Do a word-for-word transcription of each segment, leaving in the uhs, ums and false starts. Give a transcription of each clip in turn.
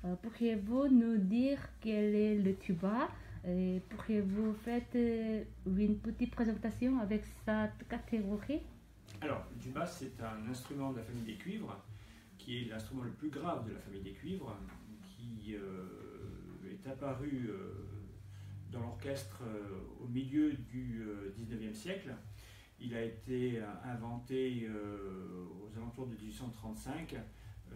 Euh, pourriez-vous nous dire quel est le tuba? Et pourriez-vous faire euh, une petite présentation avec cette catégorie? Alors, le tuba, c'est un instrument de la famille des cuivres, qui est l'instrument le plus grave de la famille des cuivres, qui euh, est apparu euh, dans l'orchestre euh, au milieu du euh, dix-neuvième siècle. Il a été euh, inventé euh, aux alentours de mille huit cent trente-cinq euh,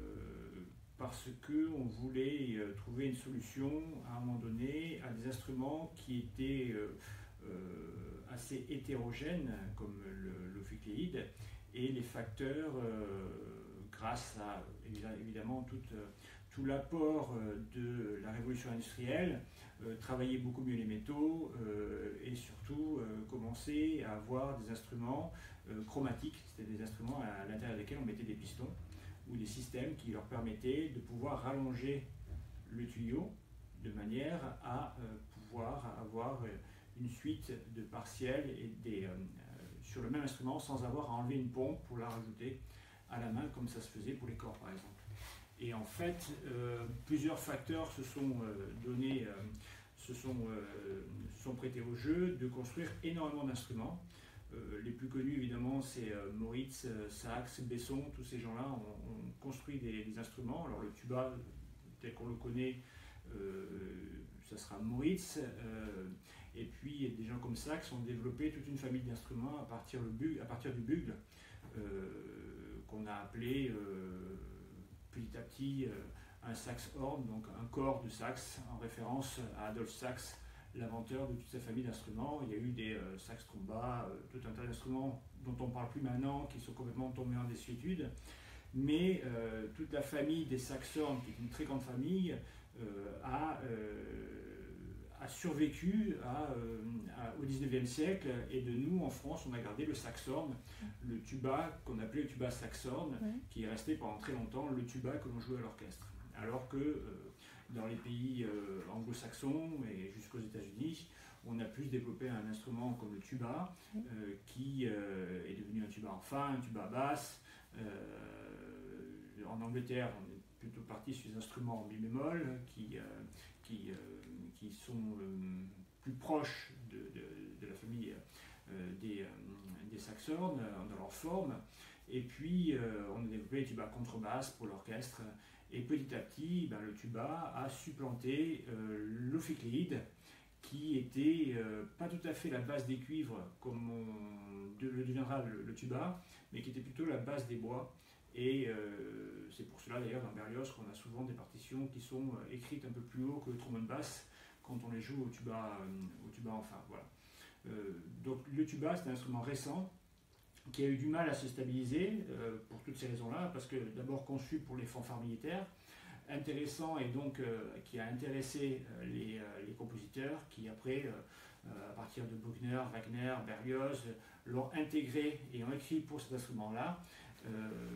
parce qu'on voulait euh, trouver une solution à un moment donné à des instruments qui étaient euh, euh, assez hétérogènes, comme l'ophicléide, et les facteurs, euh, grâce à évidemment tout, euh, tout l'apport euh, de la révolution industrielle, euh, travailler beaucoup mieux les métaux euh, et surtout euh, commencer à avoir des instruments euh, chromatiques, c'était des instruments à l'intérieur desquels on mettait des pistons ou des systèmes qui leur permettaient de pouvoir rallonger le tuyau de manière à euh, pouvoir avoir euh, une suite de partiels et des, euh, sur le même instrument sans avoir à enlever une pompe pour la rajouter à la main comme ça se faisait pour les corps par exemple. Et en fait, euh, plusieurs facteurs se sont euh, donnés, euh, se sont, euh, sont prêtés au jeu de construire énormément d'instruments. Euh, les plus connus évidemment c'est euh, Moritz, euh, Sachs, Besson, tous ces gens-là ont, ont construit des, des instruments. Alors le tuba tel qu'on le connaît, euh, ça sera Moritz, euh, et puis des gens comme Sachs ont développé toute une famille d'instruments à partir, le bugle, à partir du bugle, euh, qu'on a appelé euh, petit à petit euh, un sax horn, donc un corps de sax, en référence à Adolphe Sax, l'inventeur de toute sa famille d'instruments. Il y a eu des euh, sax tromba, euh, tout un tas d'instruments dont on ne parle plus maintenant, qui sont complètement tombés en désuétude. Mais euh, toute la famille des sax horn, qui est une très grande famille, euh, a, euh, a survécu à, euh, à, au dix-neuvième siècle. Et de nous, en France, on a gardé le sax horn, le tuba qu'on appelait le tuba sax horn, oui, qui est resté pendant très longtemps le tuba que l'on jouait à l'orchestre. Alors que euh, dans les pays euh, anglo-saxons et jusqu'aux États-Unis, on a plus développé un instrument comme le tuba, euh, qui euh, est devenu un tuba en fa, un tuba à basse. Euh, en Angleterre, on est plutôt parti sur des instruments en mi bémol qui, euh, qui, euh, qui sont euh, plus proches de, de, de la famille euh, des, euh, des sax horn euh, dans leur forme. Et puis, euh, on a développé les tubas contrebasse pour l'orchestre. Et petit à petit, ben, le tuba a supplanté euh, l'ophicléide, qui était euh, pas tout à fait la base des cuivres comme on de, le deviendra le, le tuba, mais qui était plutôt la base des bois. Et euh, c'est pour cela d'ailleurs dans Berlioz qu'on a souvent des partitions qui sont euh, écrites un peu plus haut que le trombone basse quand on les joue au tuba, euh, au tuba en fa. Voilà. Euh, donc le tuba c'est un instrument récent qui a eu du mal à se stabiliser euh, pour toutes ces raisons-là, parce que d'abord conçu pour les fanfares militaires, intéressant et donc euh, qui a intéressé euh, les, euh, les compositeurs qui après, euh, à partir de Bruckner, Wagner, Berlioz, l'ont intégré et ont écrit pour cet instrument-là, euh,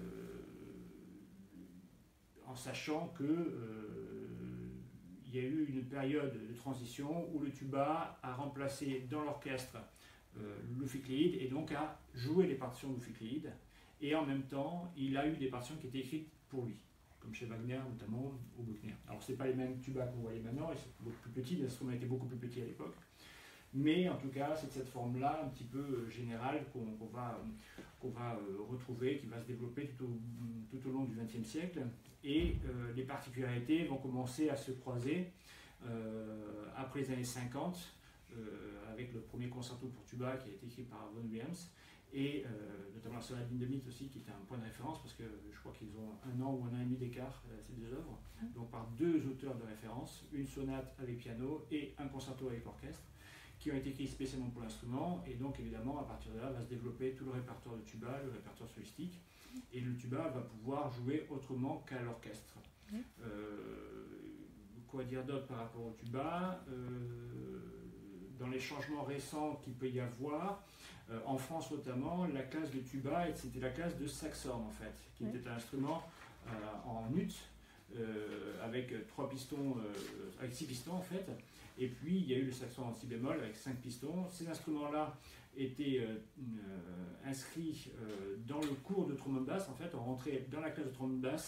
en sachant que euh, il y a eu une période de transition où le tuba a remplacé dans l'orchestre euh, l'ophicléide et donc a joué les partitions d'ophicléide, et en même temps il a eu des partitions qui étaient écrites pour lui, comme chez Wagner notamment, ou Bruckner. Alors ce n'est pas les mêmes tubas qu'on voyait maintenant, ils sont beaucoup plus petits, l'instrument était beaucoup plus petit à l'époque, mais en tout cas c'est de cette forme-là un petit peu euh, générale qu'on qu'on va, qu'on va euh, retrouver, qui va se développer tout au, tout au long du vingtième siècle, et euh, les particularités vont commencer à se croiser euh, après les années cinquante, euh, avec le premier concerto pour tuba qui a été écrit par Vaughan Williams, et euh, notamment la sonate d'Hindemith aussi, qui était un point de référence, parce que je crois qu'ils ont un an ou un an et demi d'écart, euh, ces deux œuvres, donc par deux auteurs de référence, une sonate avec piano et un concerto avec orchestre, qui ont été écrits spécialement pour l'instrument, et donc évidemment à partir de là va se développer tout le répertoire de tuba, le répertoire solistique, et le tuba va pouvoir jouer autrement qu'à l'orchestre. Euh, quoi dire d'autre par rapport au tuba? euh, Dans les changements récents qu'il peut y avoir, euh, en France notamment, la classe de tuba, c'était la classe de sax horn en fait, qui oui. était un instrument euh, en ut, euh, avec trois pistons, euh, avec six pistons en fait, et puis il y a eu le sax horn en si bémol avec cinq pistons. Ces instruments-là étaient euh, euh, inscrits euh, dans le cours de trombone basse, en fait, on rentrait dans la classe de trombone basse,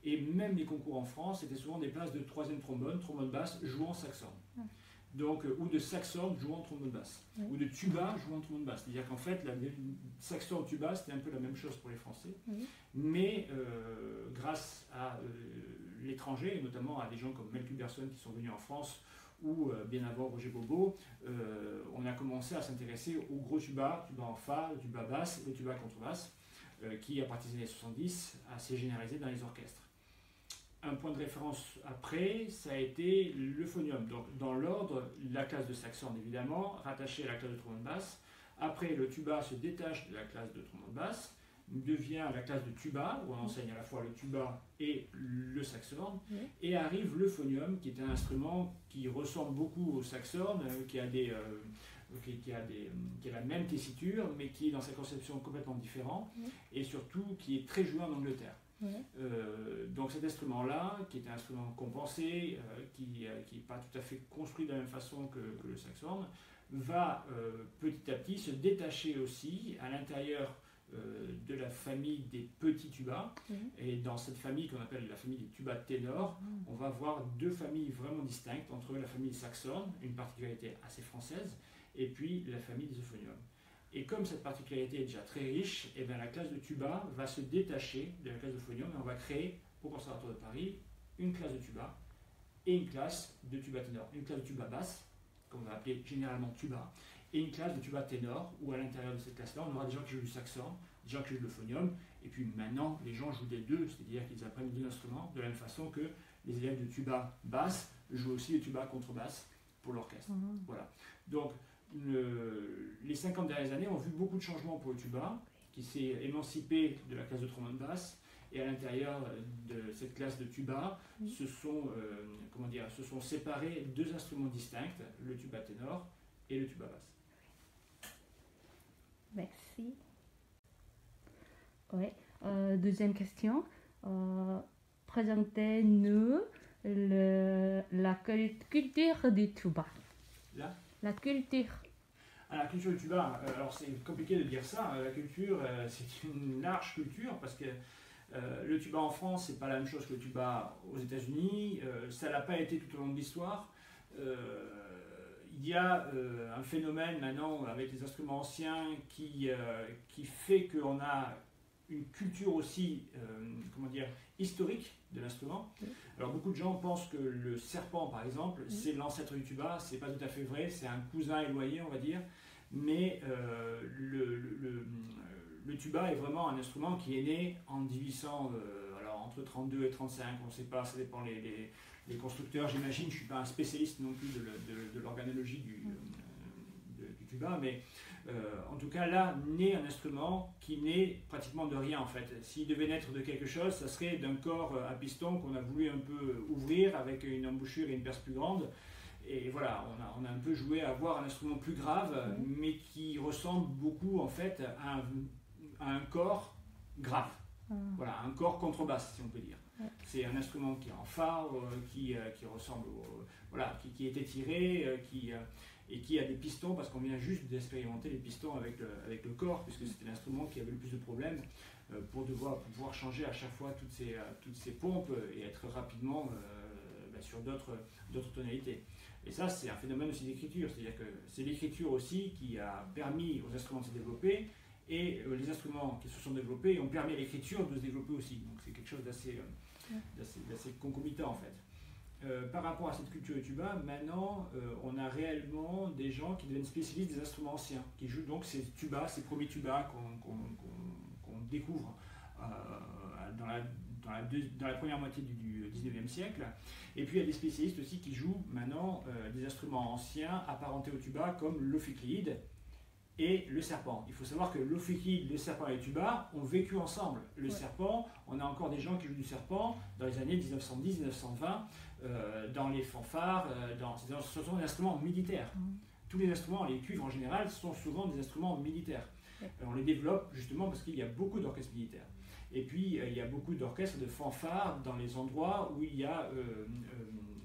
Et même les concours en France, c'était souvent des places de troisième trombone, trombone basse, jouant saxorne. Ouais. Donc, euh, ou de saxorne jouant trombone basse, ouais. Ou de tuba jouant trombone basse. C'est-à-dire qu'en fait, la saxorne tuba, c'était un peu la même chose pour les Français. Ouais. Mais euh, grâce à euh, l'étranger, et notamment à des gens comme Mel Culberson qui sont venus en France, ou euh, bien avant Roger Bobo, euh, on a commencé à s'intéresser au gros tuba, tuba en fa, le tuba basse et le tuba contrebasse, euh, qui à partir des années soixante-dix a s'est généralisé dans les orchestres. Un point de référence après, ça a été le phonium. Donc dans l'ordre, la classe de saxorne évidemment, rattachée à la classe de trombone basse. Après, le tuba se détache de la classe de trombone basse, devient la classe de tuba, où on enseigne à la fois le tuba et le saxorne, oui. Et arrive le phonium, qui est un instrument qui ressemble beaucoup au saxorne, qui a, des, euh, qui, qui, a des, qui a la même tessiture, mais qui est dans sa conception complètement différente, oui. Et surtout qui est très joué en Angleterre. Oui. Euh, donc cet instrument-là, qui est un instrument compensé, euh, qui n'est euh, pas tout à fait construit de la même façon que, que le saxorne, va euh, petit à petit se détacher aussi à l'intérieur euh, de la famille des petits tubas. Oui. Et dans cette famille qu'on appelle la famille des tubas ténors, mmh. On va voir deux familles vraiment distinctes entre la famille saxorne, une particularité assez française, et puis la famille des euphoniums. Et comme cette particularité est déjà très riche, et bien la classe de tuba va se détacher de la classe de phonium et on va créer au Conservatoire de Paris une classe de tuba et une classe de tuba ténor. Une classe de tuba basse, qu'on va appeler généralement tuba, et une classe de tuba ténor, où à l'intérieur de cette classe-là, on aura des gens qui jouent du saxorne, des gens qui jouent le phonium, et puis maintenant, les gens jouent des deux, c'est-à-dire qu'ils apprennent deux instruments, de la même façon que les élèves de tuba basse jouent aussi le tuba contrebasse pour l'orchestre. Mmh. Voilà. Donc, Le, les cinquante dernières années ont vu beaucoup de changements pour le tuba, qui s'est émancipé de la classe de trombone basse, et à l'intérieur de cette classe de tuba, oui. se, sont, euh, comment dire, se sont séparés deux instruments distincts, le tuba ténor et le tuba basse. Merci. Ouais. Euh, deuxième question. Euh, présentez-nous le, la culture du tuba. Là La culture. Ah, la culture du tuba, euh, alors c'est compliqué de dire ça. La culture, euh, c'est une large culture parce que euh, le tuba en France, c'est pas la même chose que le tuba aux États-Unis. Euh, ça l'a pas été tout au long de l'histoire. Euh, il y a euh, un phénomène maintenant avec les instruments anciens qui, euh, qui fait qu'on a une culture aussi, euh, comment dire, historique de l'instrument. Oui. Alors beaucoup de gens pensent que le serpent, par exemple, oui. c'est l'ancêtre du tuba. C'est pas tout à fait vrai, c'est un cousin éloigné, on va dire. Mais euh, le, le, le, le tuba est vraiment un instrument qui est né en mille huit cents, euh, alors entre trente-deux et trente-cinq, on ne sait pas, ça dépend les, les, les constructeurs, j'imagine. Je ne suis pas un spécialiste non plus de, de, de l'organologie du, de, du tuba, mais Euh, en tout cas, là, naît un instrument qui naît pratiquement de rien en fait. S'il devait naître de quelque chose, ça serait d'un corps à piston qu'on a voulu un peu ouvrir avec une embouchure et une perce plus grande. Et voilà, on a, on a un peu joué à avoir un instrument plus grave, mmh. mais qui ressemble beaucoup en fait à un, à un corps grave. Mmh. Voilà, un corps contrebasse, si on peut dire. Mmh. C'est un instrument qui est en fa, euh, qui, euh, qui ressemble, au, voilà, qui, qui est étiré, euh, qui euh, et qui a des pistons, parce qu'on vient juste d'expérimenter les pistons avec le, avec le corps, puisque c'était l'instrument qui avait le plus de problèmes, euh, pour devoir pour pouvoir changer à chaque fois toutes ces, euh, toutes ces pompes et être rapidement euh, bah, sur d'autres tonalités. Et ça, c'est un phénomène aussi d'écriture, c'est-à-dire que c'est l'écriture aussi qui a permis aux instruments de se développer, et euh, les instruments qui se sont développés ont permis à l'écriture de se développer aussi. Donc c'est quelque chose d'assez euh, concomitant en fait. Euh, par rapport à cette culture du tuba, maintenant, euh, on a réellement des gens qui deviennent spécialistes des instruments anciens, qui jouent donc ces tubas, ces premiers tubas qu'on qu'on, qu'on, qu'on découvre euh, dans, la, dans, la deux, dans la première moitié du, du dix-neuvième siècle. Et puis il y a des spécialistes aussi qui jouent maintenant euh, des instruments anciens apparentés au tuba, comme l'ophicléide et le serpent. Il faut savoir que l'ophicléide, le serpent et le tuba ont vécu ensemble. Le ouais. serpent, on a encore des gens qui jouent du serpent dans les années dix-neuf cent dix à dix-neuf cent vingt, euh, dans les fanfares, euh, dans, ce sont des instruments militaires. Mmh. Tous les instruments, les cuivres en général, sont souvent des instruments militaires. Ouais. On les développe justement parce qu'il y a beaucoup d'orchestres militaires. Et puis, euh, il y a beaucoup d'orchestres de fanfares dans les endroits où il y a euh, euh,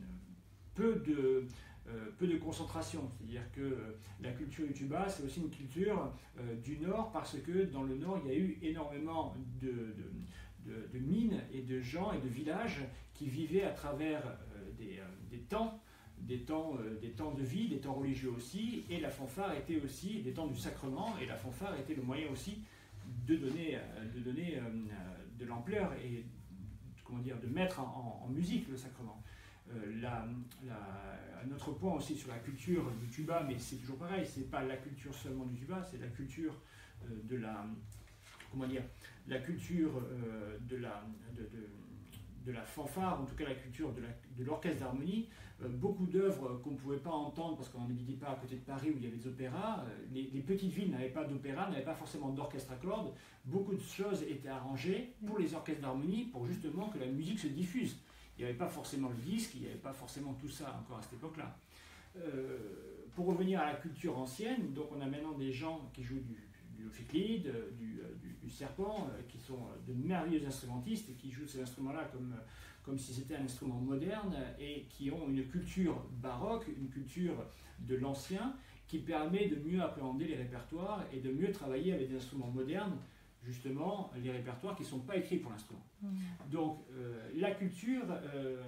peu de... Euh, peu de concentration, c'est-à-dire que euh, la culture du tuba, c'est aussi une culture euh, du Nord, parce que dans le Nord, il y a eu énormément de, de, de, de mines et de gens et de villages qui vivaient à travers euh, des, euh, des temps, des temps, euh, des temps de vie, des temps religieux aussi, et la fanfare était aussi des temps du sacrement, et la fanfare était le moyen aussi de donner, de, donner euh, de l'ampleur et comment dire, de mettre en, en musique le sacrement. Euh, la, la, un autre point aussi sur la culture du tuba, mais c'est toujours pareil, c'est pas la culture seulement du tuba, c'est la culture euh, de la, comment dire, la culture euh, de, la, de, de, de la fanfare, en tout cas la culture de l'orchestre d'harmonie. Euh, beaucoup d'œuvres qu'on ne pouvait pas entendre parce qu'on n'habitait pas à côté de Paris où il y avait des opéras. Euh, les, les petites villes n'avaient pas d'opéra, n'avaient pas forcément d'orchestre à cordes. Beaucoup de choses étaient arrangées pour les orchestres d'harmonie pour justement que la musique se diffuse. Il n'y avait pas forcément le disque, il n'y avait pas forcément tout ça encore à cette époque-là. Euh, pour revenir à la culture ancienne, donc on a maintenant des gens qui jouent du, du ophicléide, du, du, du serpent, qui sont de merveilleux instrumentistes et qui jouent ces instruments-là comme, comme si c'était un instrument moderne et qui ont une culture baroque, une culture de l'ancien qui permet de mieux appréhender les répertoires et de mieux travailler avec des instruments modernes, justement les répertoires qui ne sont pas écrits pour l'instrument. Mmh. Donc euh, la culture, euh,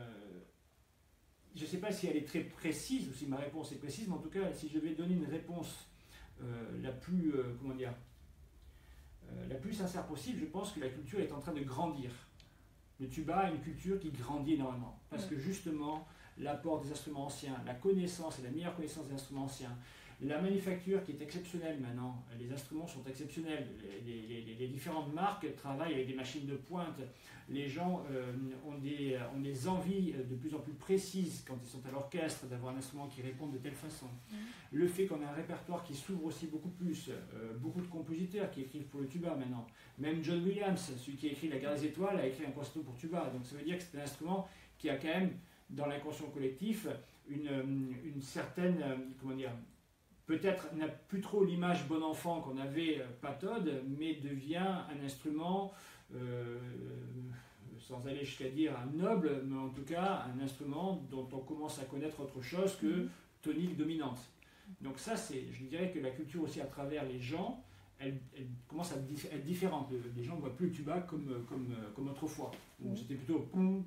je ne sais pas si elle est très précise ou si ma réponse est précise, mais en tout cas si je devais donner une réponse euh, la plus, euh, comment dire, euh, la plus sincère possible, je pense que la culture est en train de grandir. Le tuba a une culture qui grandit énormément, parce mmh. que justement l'apport des instruments anciens, la connaissance et la meilleure connaissance des instruments anciens, la manufacture qui est exceptionnelle maintenant, les instruments sont exceptionnels, les, les, les, les différentes marques travaillent avec des machines de pointe, les gens euh, ont, des, ont des envies de plus en plus précises quand ils sont à l'orchestre d'avoir un instrument qui répond de telle façon. Mmh. Le fait qu'on a un répertoire qui s'ouvre aussi beaucoup plus, euh, beaucoup de compositeurs qui écrivent pour le tuba maintenant, même John Williams, celui qui a écrit La Guerre des Étoiles, a écrit un concerto pour tuba, donc ça veut dire que c'est un instrument qui a quand même dans l'inconscient collectif une, une certaine, comment dire, peut-être n'a plus trop l'image bon enfant qu'on avait Patode, mais devient un instrument, euh, sans aller jusqu'à dire un noble, mais en tout cas un instrument dont on commence à connaître autre chose que tonique dominante. Donc ça, c'est, je dirais que la culture aussi à travers les gens, elle, elle commence à être différente. Les gens ne voient plus le tuba comme, comme, comme autrefois. Où c'était plutôt... Non,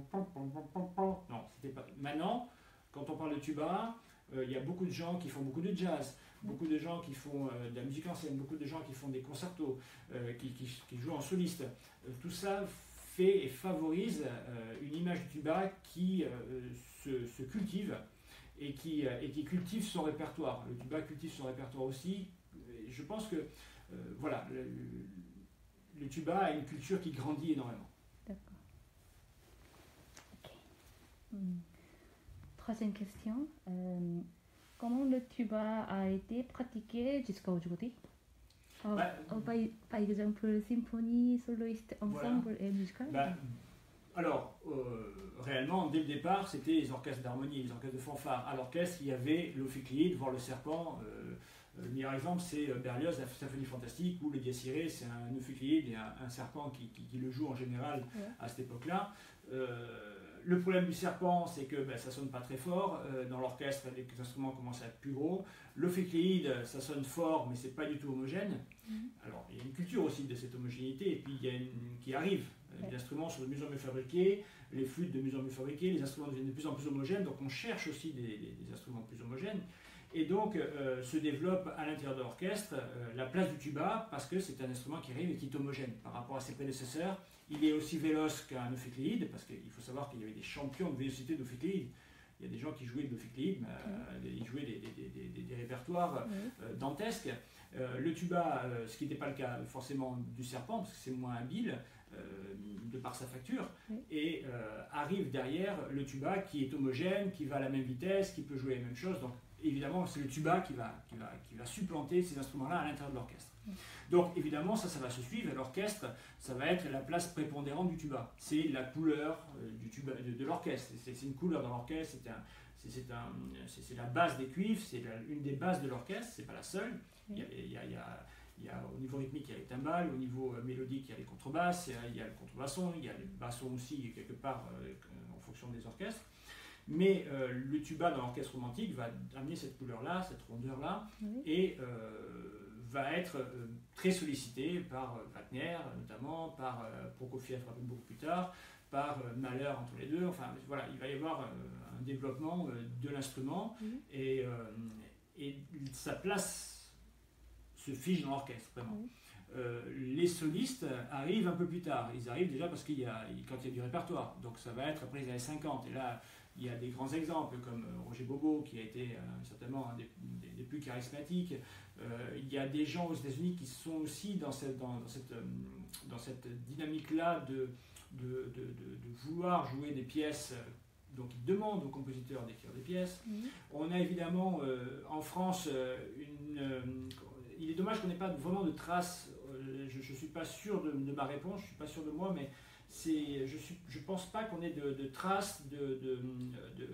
c'était pas... Maintenant, quand on parle de tuba, il euh, y a beaucoup de gens qui font beaucoup de jazz, beaucoup de gens qui font euh, de la musique ancienne, beaucoup de gens qui font des concertos, euh, qui, qui, qui jouent en soliste. Euh, tout ça fait et favorise euh, une image du tuba qui euh, se, se cultive et qui, euh, et qui cultive son répertoire. Le tuba cultive son répertoire aussi. Et je pense que euh, voilà, le, le tuba a une culture qui grandit énormément. D'accord. Ok. Hmm. Troisième question. Euh, comment le tuba a été pratiqué jusqu'à aujourd'hui? euh, bah, euh, par, par exemple, symphonie, soloiste, ensemble voilà. et musical bah, Alors, euh, réellement, dès le départ, c'était les orchestres d'harmonie, les orchestres de fanfare. À l'orchestre, il y avait l'ophicléide, voire le serpent. Euh, le meilleur exemple, c'est Berlioz, la symphonie fantastique, où le Dies Irae, c'est un ophicléide et un, un serpent qui, qui, qui le joue en général ouais. à cette époque-là. Euh, Le problème du serpent, c'est que ben, ça sonne pas très fort. Euh, dans l'orchestre, les instruments commencent à être plus gros. L'ophicléide, ça sonne fort, mais c'est pas du tout homogène. Mm-hmm. Alors, il y a une culture aussi de cette homogénéité, et puis il y a une qui arrive. Ouais. Les instruments sont de mieux en mieux fabriqués, les flûtes de mieux en mieux fabriquées, les instruments deviennent de plus en plus homogènes, donc on cherche aussi des, des, des instruments plus homogènes. Et donc euh, se développe à l'intérieur de l'orchestre euh, la place du tuba, parce que c'est un instrument qui arrive et qui est homogène par rapport à ses prédécesseurs. Il est aussi véloce qu'un ophicléide, parce qu'il faut savoir qu'il y avait des champions de vélocité d'ophicléide. Il y a des gens qui jouaient de l'ophicléide, euh, ils jouaient des, des, des, des, des répertoires euh, dantesques. Euh, le tuba, euh, ce qui n'était pas le cas forcément du serpent, parce que c'est moins habile, euh, de par sa facture, oui. et euh, arrive derrière le tuba qui est homogène, qui va à la même vitesse, qui peut jouer les mêmes choses. Donc évidemment, c'est le tuba qui va, qui va, qui va supplanter ces instruments-là à l'intérieur de l'orchestre. Oui. Donc évidemment, ça, ça va se suivre, et l'orchestre, ça va être la place prépondérante du tuba. C'est la couleur euh, du tuba, de, de l'orchestre. C'est, c'est une couleur dans l'orchestre, c'est, un, c'est, c'est, un, c'est, c'est la base des cuivres, c'est la, une des bases de l'orchestre, c'est pas la seule. Oui. Il y a, il y a, il y a, il y a, au niveau rythmique, il y a les timbales, au niveau euh, mélodique, il y a les contrebasses, il y a, il y a le contrebasson, il y a les bassons aussi, quelque part, euh, en fonction des orchestres. Mais euh, le tuba dans l'orchestre romantique va amener cette couleur-là, cette rondeur-là, oui. et euh, va être euh, très sollicité par euh, Wagner notamment, par euh, Prokofiev beaucoup plus tard, par euh, Mahler entre les deux. Enfin voilà, il va y avoir euh, un développement euh, de l'instrument mmh. et, euh, et sa place se fige dans l'orchestre vraiment. Mmh. Euh, les solistes arrivent un peu plus tard. Ils arrivent déjà parce qu'il y a, quand il y a du répertoire. Donc ça va être après les années cinquante. Et là, il y a des grands exemples comme Roger Bobo, qui a été euh, certainement un des, des, des plus charismatiques. Euh, il y a des gens aux États-Unis qui sont aussi dans cette, dans, dans cette, dans cette dynamique-là de, de, de, de, de vouloir jouer des pièces. Donc ils demandent aux compositeurs d'écrire des pièces. Mmh. On a évidemment euh, en France une... Euh, il est dommage qu'on n'ait pas vraiment de traces. Je ne suis pas sûr de, de ma réponse, je ne suis pas sûr de moi, mais je ne je pense pas qu'on ait de, de traces de, de, de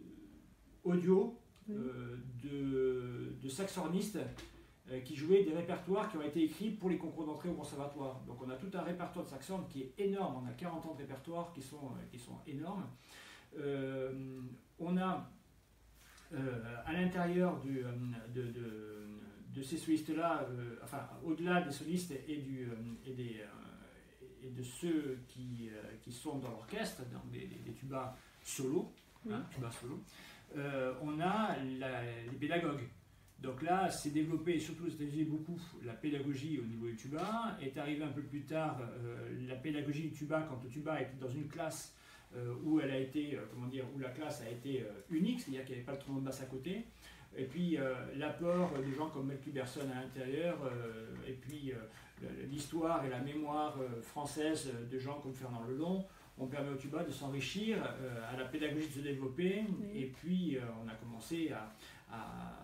audio oui. euh, de, de saxornistes euh, qui jouaient des répertoires qui ont été écrits pour les concours d'entrée au conservatoire. Donc on a tout un répertoire de saxorne qui est énorme, on a quarante ans de répertoire qui sont, qui sont énormes. Euh, on a euh, à l'intérieur de, de, de de ces solistes-là, euh, enfin, au-delà des solistes et, du, euh, et, des, euh, et de ceux qui, euh, qui sont dans l'orchestre, dans des, des, des tubas solo, oui. hein, tubas solo euh, on a la, les pédagogues. Donc là, c'est développé, surtout aux États-Unis, beaucoup, la pédagogie au niveau du tuba. Est arrivé un peu plus tard euh, la pédagogie du tuba, quand le tuba était dans une classe euh, où elle a été, euh, comment dire, où la classe a été euh, unique, c'est-à-dire qu'il n'y avait pas le trombone de basse à côté. Et puis euh, l'apport de gens comme Melky Berson à l'intérieur, euh, et puis euh, l'histoire et la mémoire euh, française de gens comme Fernand Lelon ont permis au tuba de s'enrichir, euh, à la pédagogie de se développer, oui. Et puis euh, on a commencé à, à,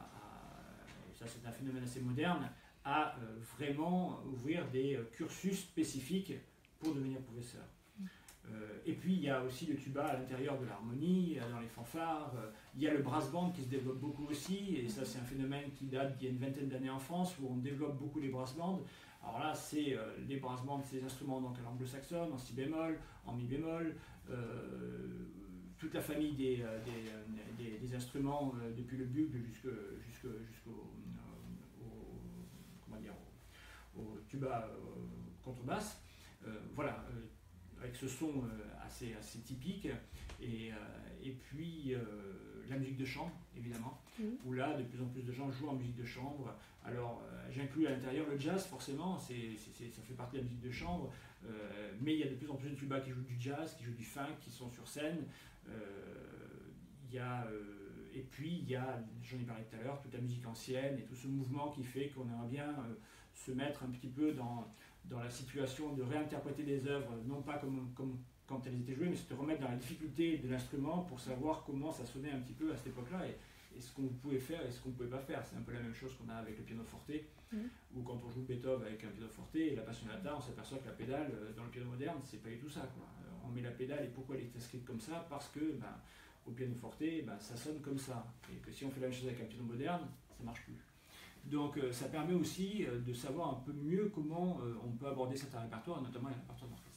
à ça c'est un phénomène assez moderne, à euh, vraiment ouvrir des cursus spécifiques pour devenir professeur. Euh, et puis il y a aussi le tuba à l'intérieur de l'harmonie, dans les fanfares, euh, il y a le brass band qui se développe beaucoup aussi, et ça c'est un phénomène qui date d'il y a une vingtaine d'années en France, où on développe beaucoup les brass bands. Alors là c'est euh, les brass bands, c'est des instruments donc à l'anglo-saxonne, en si bémol, en mi bémol, euh, toute la famille des, euh, des, des, des instruments euh, depuis le bugle jusqu'au jusqu'au jusqu'au au, comment dire, au, au tuba euh, contrebasse. Euh, voilà. Euh, avec ce son euh, assez, assez typique, et, euh, et puis euh, la musique de chambre, évidemment, mmh. où là, de plus en plus de gens jouent en musique de chambre. Alors, euh, j'inclus à l'intérieur le jazz, forcément, c'est, c'est, ça fait partie de la musique de chambre, euh, mais il y a de plus en plus de tubas qui jouent du jazz, qui jouent du funk, qui sont sur scène. Euh, il y a, euh, et puis, il y a, j'en ai parlé tout à l'heure, toute la musique ancienne, et tout ce mouvement qui fait qu'on aimerait bien euh, se mettre un petit peu dans... dans la situation de réinterpréter des œuvres, non pas comme, comme quand elles étaient jouées, mais se remettre dans la difficulté de l'instrument pour savoir comment ça sonnait un petit peu à cette époque-là, et, et ce qu'on pouvait faire et ce qu'on ne pouvait pas faire. C'est un peu la même chose qu'on a avec le piano forte, mmh. ou quand on joue Beethoven avec un piano forte et la Passionata, on s'aperçoit que la pédale, dans le piano moderne, c'est pas du tout ça, quoi. On met la pédale, et pourquoi elle est inscrite comme ça? Parce que ben, au piano forte, ben, ça sonne comme ça, et que si on fait la même chose avec un piano moderne, ça ne marche plus. Donc euh, ça permet aussi euh, de savoir un peu mieux comment euh, on peut aborder certains répertoires, notamment les répertoires d'orchestre.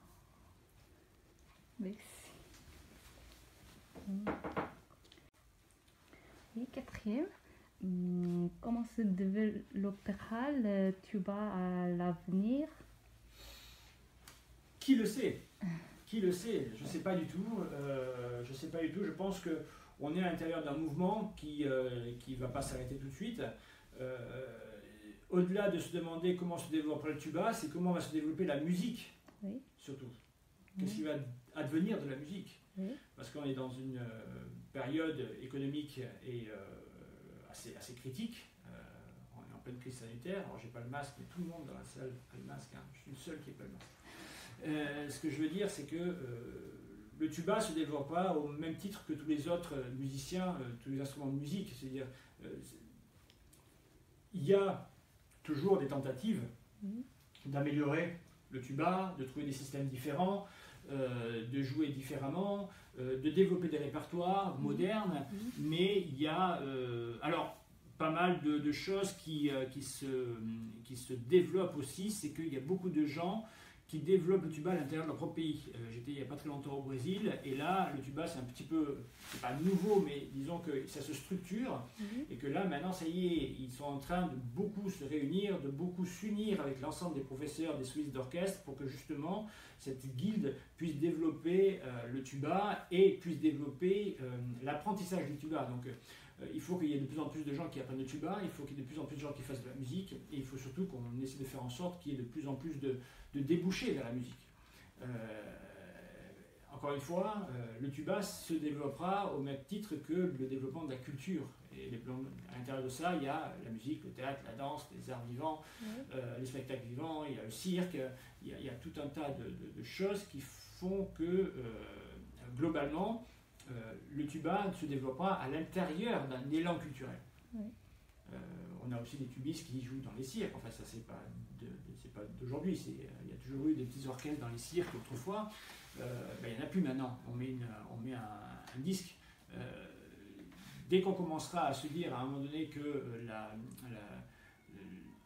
Merci. Et quatrième, hum, comment se développera le tuba à l'avenir? Qui le sait? Qui le sait? Je ne sais pas du tout. Euh, je ne sais pas du tout. Je pense qu'on est à l'intérieur d'un mouvement qui ne euh, va pas s'arrêter tout de suite. Euh, au-delà de se demander comment se développera le tuba, c'est comment va se développer la musique, oui. surtout. Qu'est-ce oui. qui va advenir de la musique? Oui. Parce qu'on est dans une euh, période économique et euh, assez, assez critique. Euh, on est en pleine crise sanitaire. Alors j'ai pas le masque, mais tout le monde dans la salle a le masque. Hein. Je suis le seul qui n'a pas le masque. Euh, ce que je veux dire, c'est que euh, le tuba ne se développe pas au même titre que tous les autres musiciens, euh, tous les instruments de musique. C'est-à-dire, euh, il y a toujours des tentatives mmh. d'améliorer le tuba, de trouver des systèmes différents, euh, de jouer différemment, euh, de développer des répertoires mmh. modernes, mmh. mais il y a euh, alors pas mal de, de choses qui, euh, qui, se, qui se développent aussi, c'est qu'il y a beaucoup de gens qui développent le tuba à l'intérieur de leur propre pays. Euh, J'étais il n'y a pas très longtemps au Brésil, et là, le tuba, c'est un petit peu, c'est pas nouveau, mais disons que ça se structure, mmh. et que là, maintenant, ça y est, ils sont en train de beaucoup se réunir, de beaucoup s'unir avec l'ensemble des professeurs, des solistes d'orchestre, pour que justement, cette guilde puisse développer euh, le tuba et puisse développer euh, l'apprentissage du tuba. Donc, euh, il faut qu'il y ait de plus en plus de gens qui apprennent le tuba, il faut qu'il y ait de plus en plus de gens qui fassent de la musique, et il faut surtout qu'on essaie de faire en sorte qu'il y ait de plus en plus de de déboucher vers la musique. Euh, encore une fois, euh, le tuba se développera au même titre que le développement de la culture. Et les, à l'intérieur de ça, il y a la musique, le théâtre, la danse, les arts vivants, oui. euh, les spectacles vivants, il y a le cirque, il y a, il y a tout un tas de, de, de choses qui font que, euh, globalement, euh, le tuba se développera à l'intérieur d'un élan culturel. Oui. Euh, on a aussi des tubistes qui jouent dans les cirques, enfin ça c'est pas de, c'est pas d'aujourd'hui, il y a toujours eu des petits orchestres dans les cirques autrefois, euh, ben, il n'y en a plus maintenant, on met, une, on met un, un disque. Euh, dès qu'on commencera à se dire à un moment donné que la, la,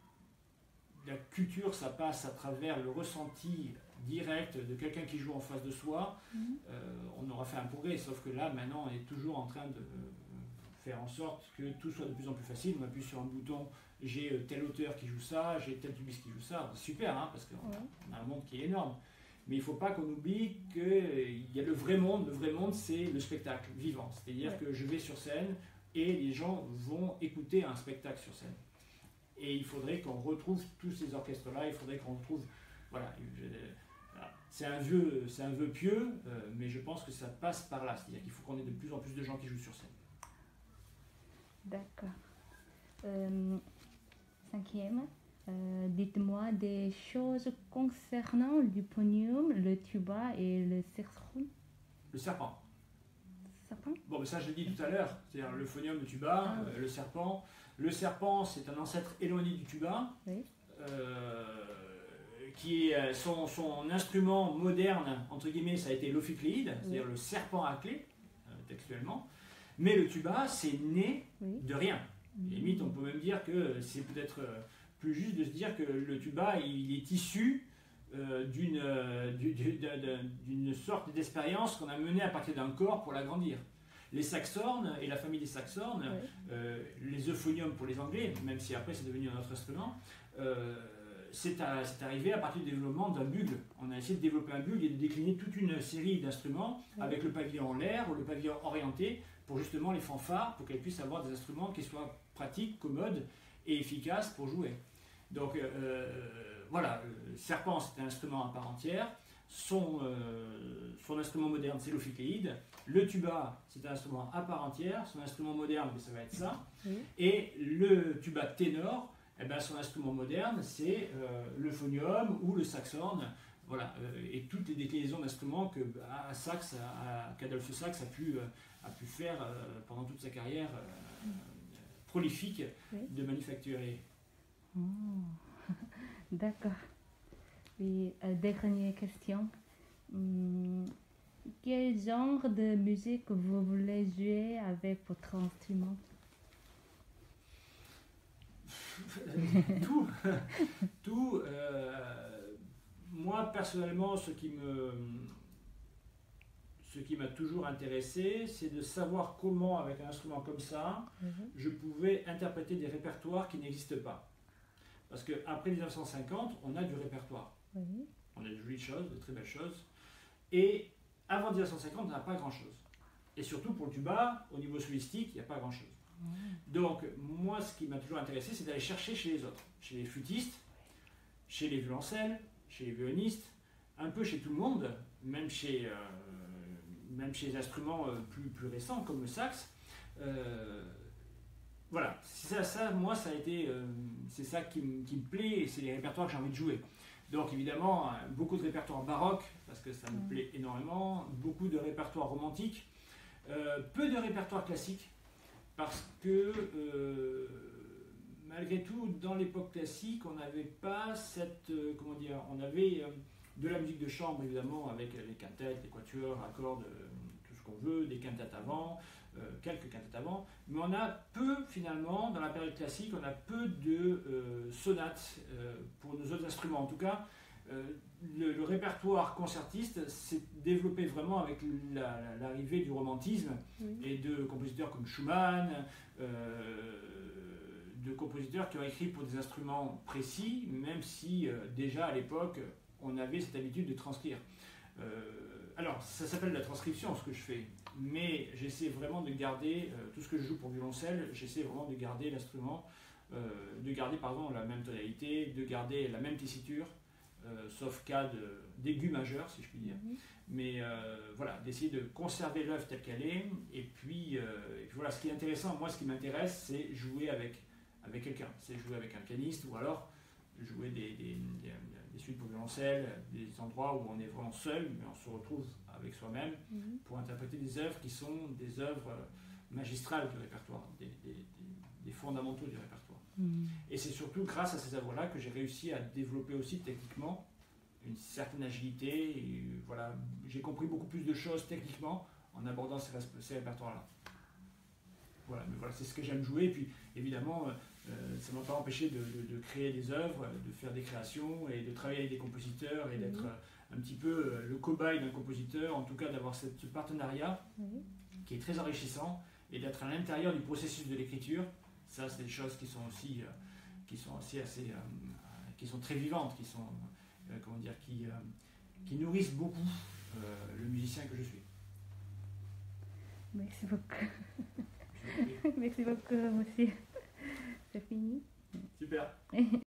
la culture ça passe à travers le ressenti direct de quelqu'un qui joue en face de soi, mm-hmm. euh, on aura fait un progrès, sauf que là maintenant on est toujours en train de faire en sorte que tout soit de plus en plus facile. On appuie sur un bouton, j'ai tel auteur qui joue ça, j'ai tel tubiste qui joue ça, super, hein, parce qu'on ouais. a un monde qui est énorme. Mais il ne faut pas qu'on oublie qu'il y a le vrai monde. Le vrai monde, c'est le spectacle vivant. C'est-à-dire ouais. que je vais sur scène et les gens vont écouter un spectacle sur scène. Et il faudrait qu'on retrouve tous ces orchestres-là, il faudrait qu'on retrouve... Voilà, c'est un vœu, c'est un vœu pieux, euh, mais je pense que ça passe par là. C'est-à-dire qu'il faut qu'on ait de plus en plus de gens qui jouent sur scène. D'accord. Euh, cinquième, euh, dites-moi des choses concernant l'euphonium, le tuba et le serpent. Le serpent. Serpent. Bon, mais ça je l'ai dit tout à l'heure, c'est-à-dire l'euphonium, le tuba, ah. euh, le serpent. Le serpent, c'est un ancêtre éloigné du tuba, oui. euh, qui est son, son instrument moderne, entre guillemets, ça a été l'ophicléide, oui. c'est-à-dire le serpent à clé, euh, textuellement. Mais le tuba, c'est né oui. de rien. Mmh. Limite, on peut même dire que c'est peut-être plus juste de se dire que le tuba, il est issu euh, d'une, euh, d'une sorte d'expérience qu'on a menée à partir d'un corps pour l'agrandir. Les saxhorns et la famille des saxhorns, oui. euh, les euphoniums pour les Anglais, même si après c'est devenu un autre instrument, euh, c'est, à, c'est arrivé à partir du développement d'un bugle. On a essayé de développer un bugle et de décliner toute une série d'instruments oui. avec le pavillon en l'air ou le pavillon orienté, pour justement les fanfares, pour qu'elles puissent avoir des instruments qui soient pratiques, commodes et efficaces pour jouer. Donc euh, voilà, le serpent c'est un instrument à part entière, son, euh, son instrument moderne c'est l'ophicléide, le tuba c'est un instrument à part entière, son instrument moderne ça va être ça, oui. et le tuba ténor, eh ben, son instrument moderne c'est euh, l'euphonium ou le saxhorn. Voilà, euh, et toutes les déclinaisons d'instruments que à Sax, à, qu'Adolphe Sax a pu, euh, a pu faire euh, pendant toute sa carrière euh, prolifique oui. de manufacturier. Oh. D'accord. Et euh, dernière question. Hum, quel genre de musique vous voulez jouer avec votre instrument? Tout. Tout. Euh, Moi, personnellement, ce qui me, ce qui m'a toujours intéressé, c'est de savoir comment, avec un instrument comme ça, mm-hmm. je pouvais interpréter des répertoires qui n'existent pas. Parce qu'après mille neuf cent cinquante, on a du répertoire. Mm-hmm. On a de jolies choses, de très belles choses. Et avant mille neuf cent cinquante, on n'a pas grand-chose. Et surtout pour le tuba, au niveau solistique, il n'y a pas grand-chose. Mm-hmm. Donc, moi, ce qui m'a toujours intéressé, c'est d'aller chercher chez les autres. Chez les flûtistes, chez les violoncelles, chez les violonistes, un peu chez tout le monde, même chez, euh, même chez les instruments euh, plus, plus récents comme le sax. Euh, voilà, ça, ça, moi, ça a été, euh, c'est ça qui, m- qui me plaît et c'est les répertoires que j'ai envie de jouer. Donc évidemment, beaucoup de répertoires baroques, parce que ça me mmh. plaît énormément, beaucoup de répertoires romantiques, euh, peu de répertoires classiques, parce que euh, malgré tout, dans l'époque classique, on n'avait pas cette, euh, comment dire, on avait euh, de la musique de chambre évidemment, avec les quintettes, les quatuors, à cordes, euh, tout ce qu'on veut, des quintettes avant, euh, quelques quintettes avant, mais on a peu finalement, dans la période classique, on a peu de euh, sonates euh, pour nos autres instruments. En tout cas, euh, le, le répertoire concertiste s'est développé vraiment avec l'arrivée du romantisme oui. et de compositeurs comme Schumann, euh, de compositeurs qui ont écrit pour des instruments précis, même si euh, déjà à l'époque on avait cette habitude de transcrire. Euh, alors ça s'appelle la transcription ce que je fais, mais j'essaie vraiment de garder, euh, tout ce que je joue pour violoncelle, j'essaie vraiment de garder l'instrument, euh, de garder pardon la même tonalité, de garder la même tessiture, euh, sauf cas d'aigu majeur si je puis dire. Mm-hmm. Mais euh, voilà, d'essayer de conserver l'œuvre telle qu'elle est, et puis, euh, et puis voilà, ce qui est intéressant, moi ce qui m'intéresse c'est jouer avec avec quelqu'un, c'est jouer avec un pianiste ou alors jouer des, des, des, des suites pour violoncelle, des endroits où on est vraiment seul, mais on se retrouve avec soi-même mm-hmm. pour interpréter des œuvres qui sont des œuvres magistrales du répertoire, des, des, des, des fondamentaux du répertoire. Mm-hmm. Et c'est surtout grâce à ces œuvres-là que j'ai réussi à développer aussi techniquement une certaine agilité, et voilà, j'ai compris beaucoup plus de choses techniquement en abordant ces, ces répertoires-là. Voilà, mais voilà, c'est ce que j'aime jouer, et puis évidemment, euh, ça ne m'a pas empêché de, de, de créer des œuvres, de faire des créations, et de travailler avec des compositeurs, et mmh. d'être un petit peu le cobaye d'un compositeur, en tout cas d'avoir ce partenariat mmh. qui est très enrichissant, et d'être à l'intérieur du processus de l'écriture. Ça, c'est des choses qui sont aussi, euh, qui sont aussi assez, euh, qui sont très vivantes, qui sont, euh, comment dire, qui, euh, qui nourrissent beaucoup euh, le musicien que je suis. Merci beaucoup. Merci beaucoup, monsieur. C'est fini. Super.